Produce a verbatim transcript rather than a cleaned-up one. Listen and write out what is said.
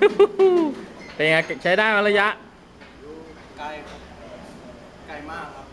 เป็นไงใช้ได้ไหมระยะอยู่ไกลครับไกลมากครับ